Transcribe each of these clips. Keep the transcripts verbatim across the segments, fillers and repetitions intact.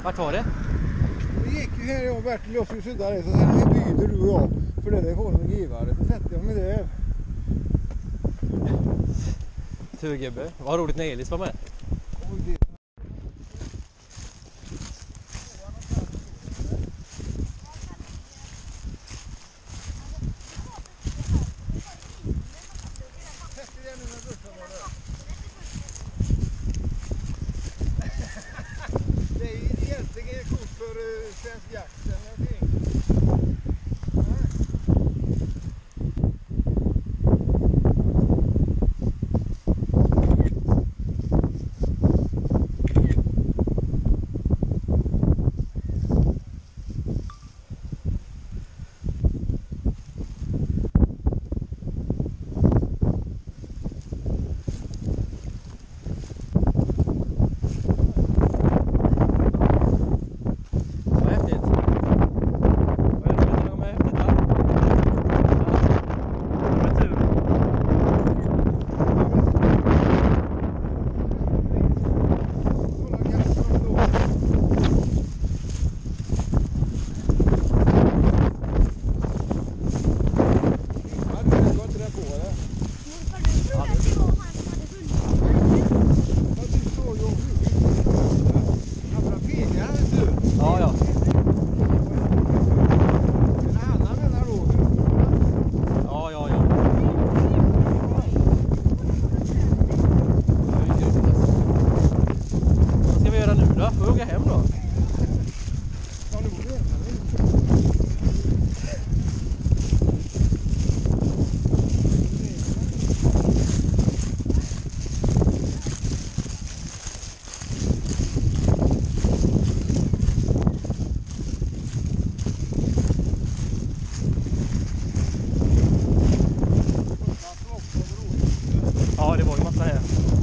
Vart var det? Vi gick ju här, jag och Bertil, och skulle sudda det, så här byter du och jag. För det är hålen och givare, så sätter jag mig där. Turgubbe. Vad roligt när Elis var med. Och det... Det är ju egentligen ett kort för uh, svensk jakt eller någonting. Ja, det var ju massa här.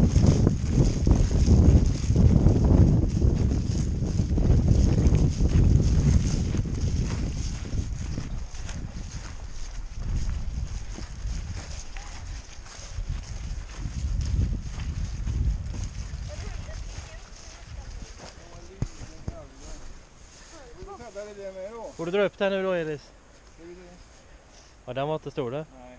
Får du dra upp den nu då, Elis? Ja, den var inte stor där. Nej.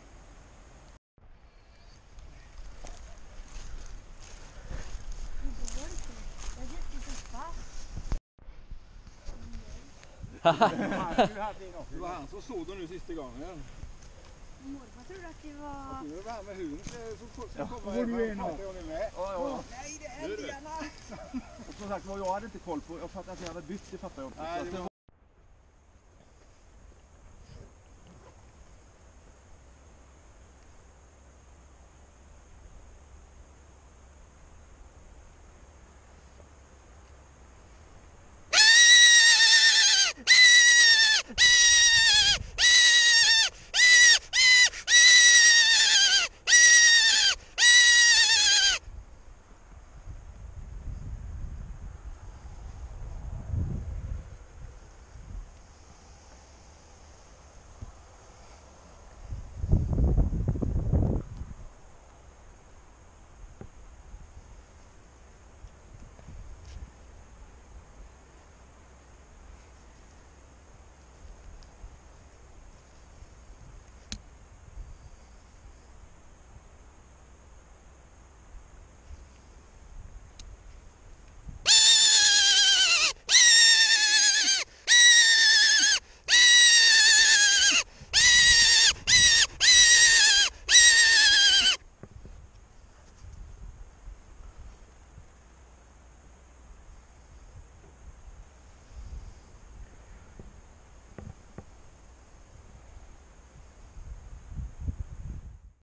Det var han som såg dem nu sista gången. Morfar trodde att det var... Jag trodde det var han med hunden som Ja, kommer var du en av? med. Ja, ja. Nej, det är älgarna! Och som sagt, jag hade inte koll på, jag fattade att jag hade bytt, det fattar jag också. Nej, det var...